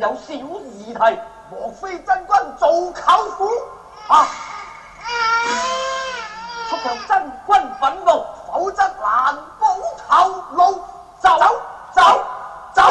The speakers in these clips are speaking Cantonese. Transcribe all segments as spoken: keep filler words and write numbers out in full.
有小疑題，莫非真君做舅父？啊！速向真君憤怒，否則難保頭路。走走走！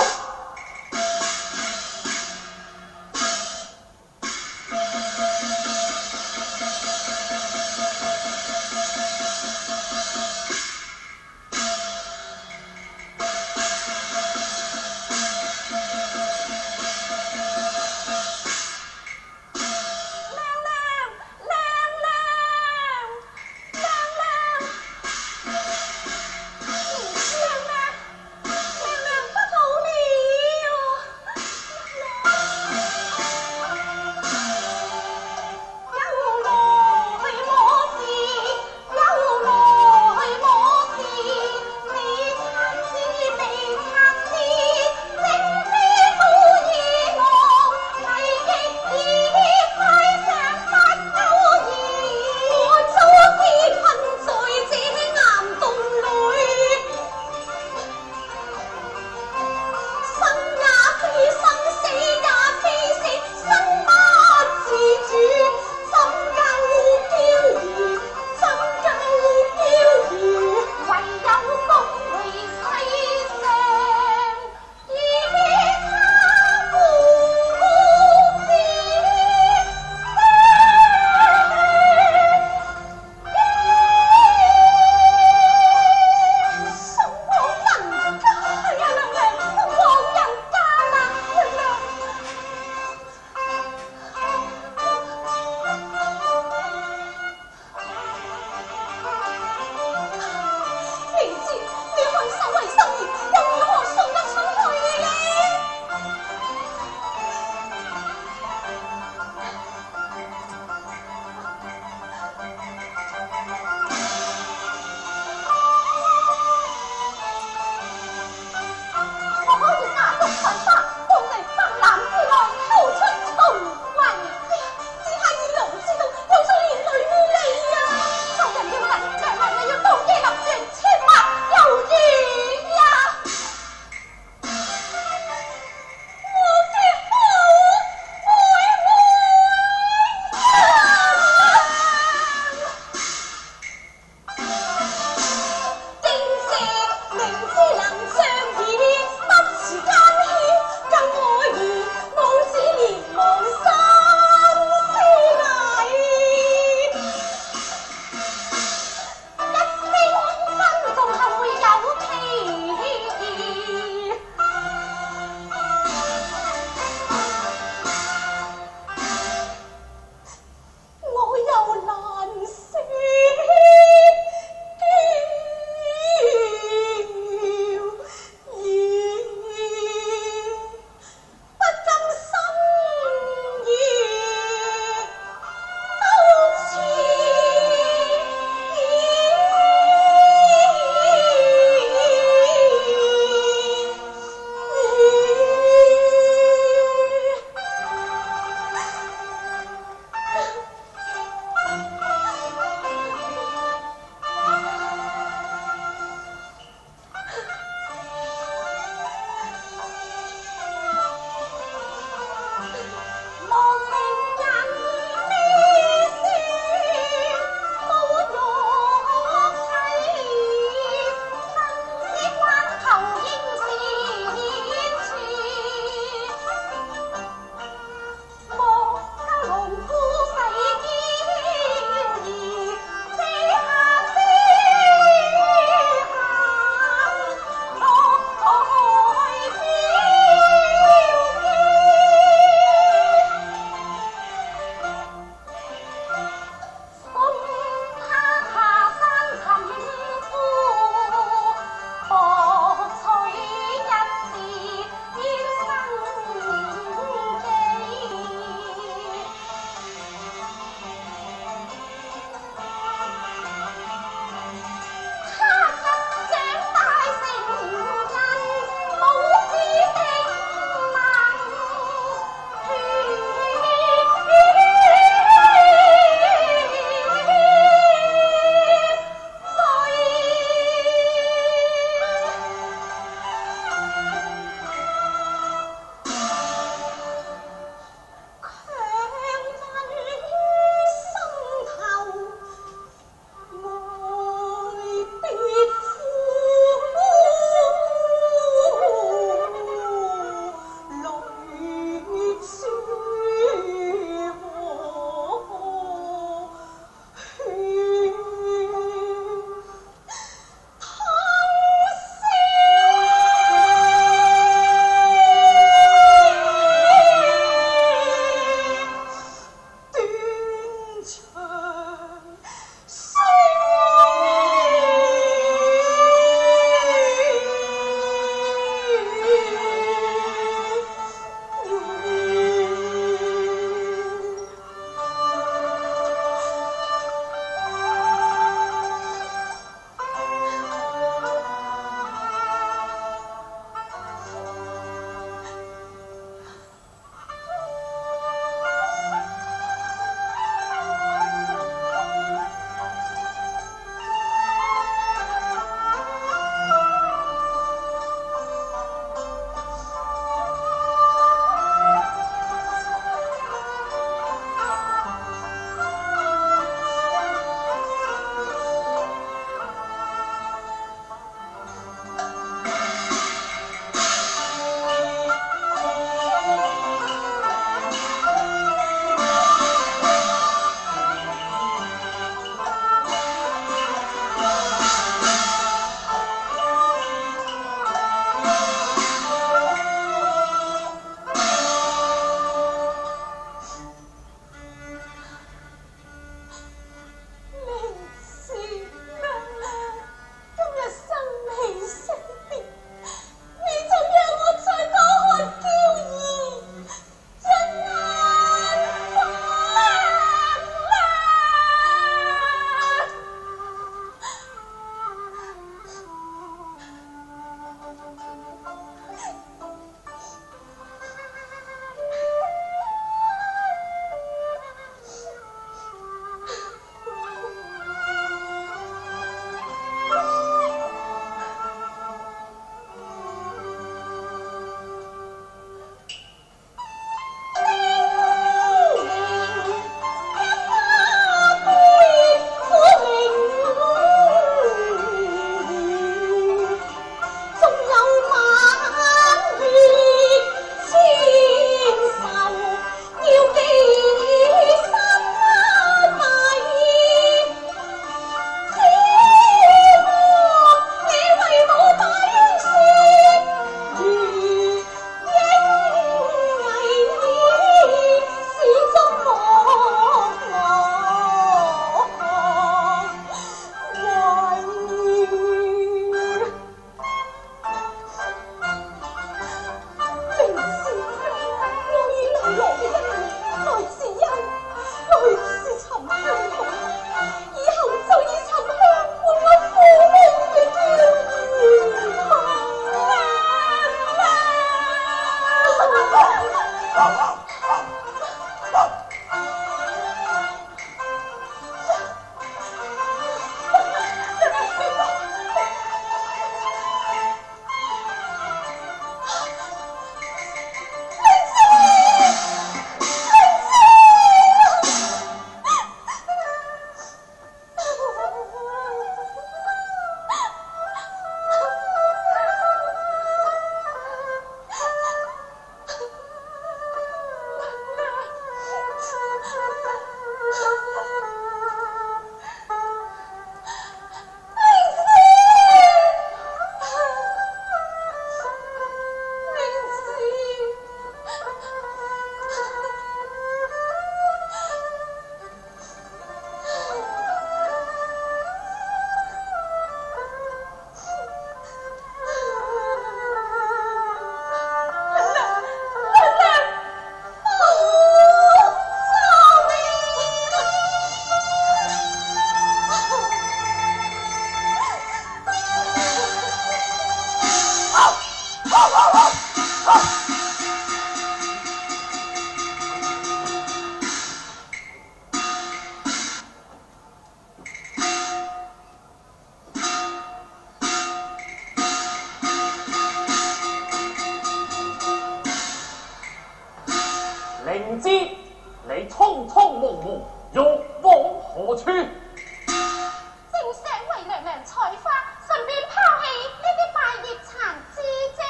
灵芝，你匆匆忙忙，欲往何处？ 正想为娘娘采花，顺便抛弃呢啲败叶残枝啫。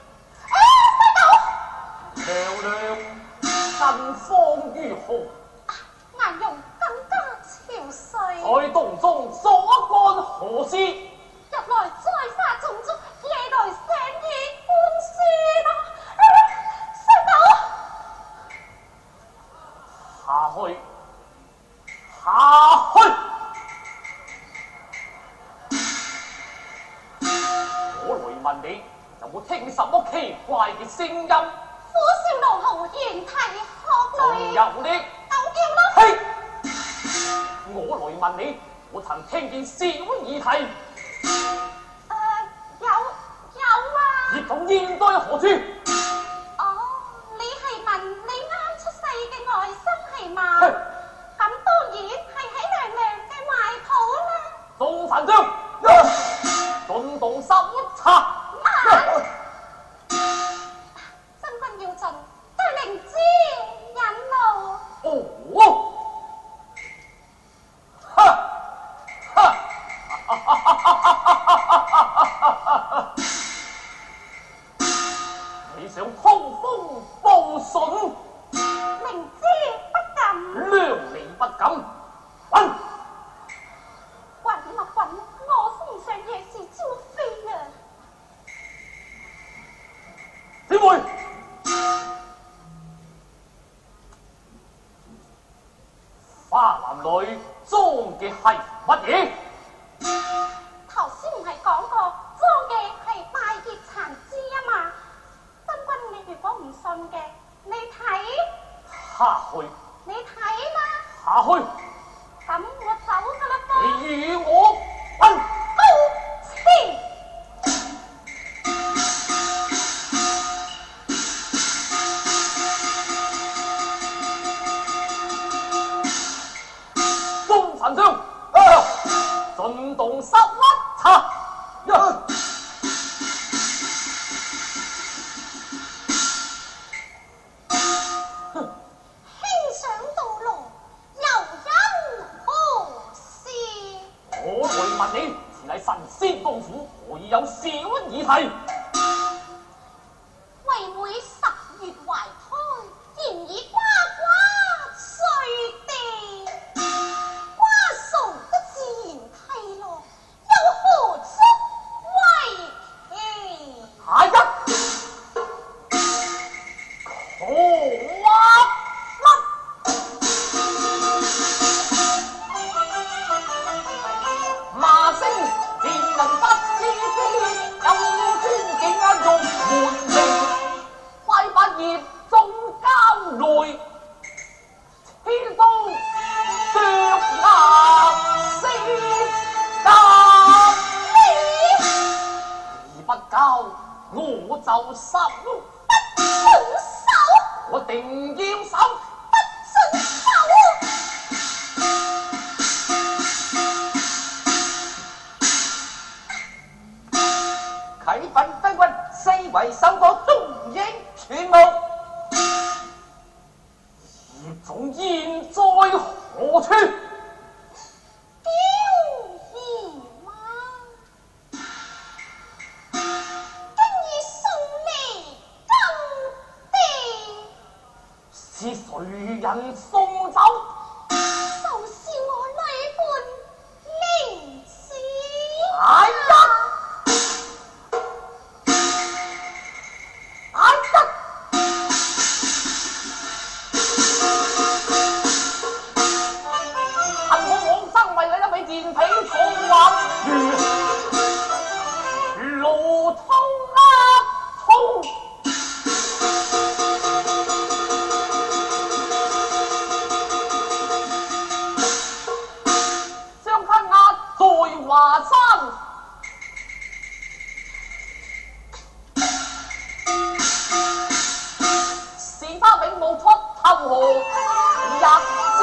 哎，快到！ 娘娘，近况如何？ 颜容更加憔悴。 在洞中所干何事？ 日来栽花种竹，夜来醒雨观书咯。 下去，下去！我来问你，有冇听什么奇怪嘅声音？ 虎啸怒號，猿啼鶴仲類， 有呢？ 狗叫咯。 嘿！我來問你，我曾聽見小兒啼， 誒、呃，有有啊。 葉童現在何處？ 哦，你係問你啱出世嘅外甥係嘛？咁當然係喺娘娘嘅懷抱啦。 眾神將，進動十查。 真君要盡，對靈芝引路。 哦，哈，哈，你想通風報信？ 靈芝不敢。 量你不敢，滾！ 滾啊滾！我奉上夜視招飛啊！ 姊妹，花籃裏裝嘅係乜嘢？ 頭先唔係講過裝嘅係敗葉殘枝啊嘛？真君你如果唔信嘅，你睇， 下去， 你睇啦。 下去， 咁我走噶啦噃。 你與我滾！ 高天。 眾神將，啊，進動十粒查。呀輕上到路，又因何事？ 我來問你，前係神仙公府，何以有小兒啼？ 為妹十月懷胎，現已呱呱碎地，瓜熟都自然替落，又何足為奇？ 下一，可話乜？罵聲自能不知知，又轉天都腳牙四甲你而不交，我就殺。 不准手， 我定要手。 不准手。 啟稟將軍，四圍受過中英全無。 葉總現在何處？ 丟兒嗎？今已送離金地。 是誰人送走？ 就是我女伴靈子。 哎呀！哎呀！恨我往生為你一尾賤婢重還如路通啊通。將他壓在華山，是他永無出頭河，日